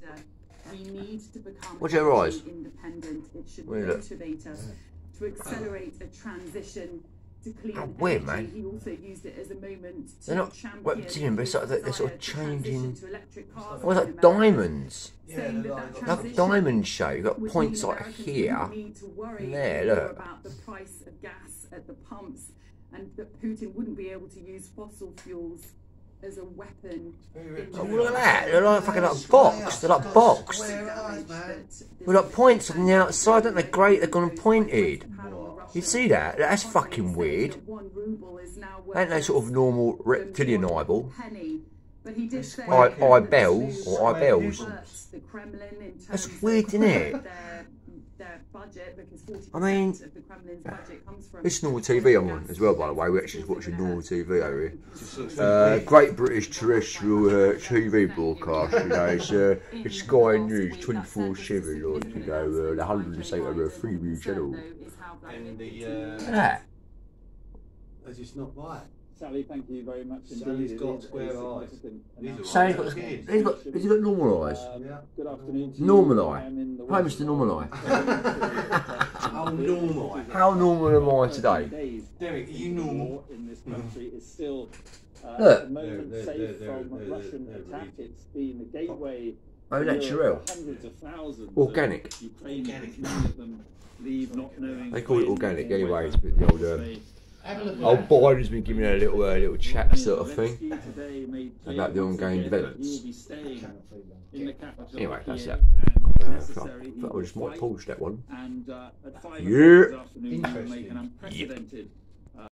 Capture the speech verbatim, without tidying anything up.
We need to become What's your eyes? independent. It should motivate us to accelerate a transition to clean oh, energy. weird, man. He also used it as a moment to they're not champion but it's like they're sort of to changing. to electric cars. Well, it's like diamonds. Yeah, saying that that like a diamond shape. You've got points like here need to worry there, look. about the price of gas at the pumps, and that Putin wouldn't be able to use fossil fuels as a weapon. Oh, look at that. They're like fucking like boxed. They're like boxed. With like points on the outside, aren't they great? They've gone and pointed. You see that? That's fucking weird. Ain't they sort of normal reptilian eyeball? Eye, eye bells or eye bells. That's weird, isn't it? I mean, it's normal T V I'm on as well, by the way. We're actually watching normal T V over here. Uh, Great British Terrestrial uh, T V broadcast, you know. It's, uh, it's Sky News twenty-four seven, like, you know, uh, the one hundred and eight over Freeview channel. And the, uh, Look at that. It's just not right. Sally, thank you very much indeed. Sally's got square eyes. Sally's got, he's got, has he got normal eyes? Um, yeah. Good afternoon. Normal eye. Hi, Mister Normal Eye. How normal? How normal am I today? Derek, are you normal? In this country is still uh, Look. at the moment They're- safe they're- they're- from they're- Russian they're- attack. It's been a gateway. Oh, for natural. Hundreds of thousands. Organic. Of Ukrainians, many of them leave not knowing. They call it when organic or anyway. whether It's the old, um, they old Biden's been giving a little, uh, little chat sort of thing Zelensky today made clear about the once ongoing again that developments. he will be staying in the capital Anyway, that's Kiev, that. and if Uh, necessary, he I will just might fight. pause that one. And uh, at five Yeah. o'clock this afternoon, we will make an unprecedented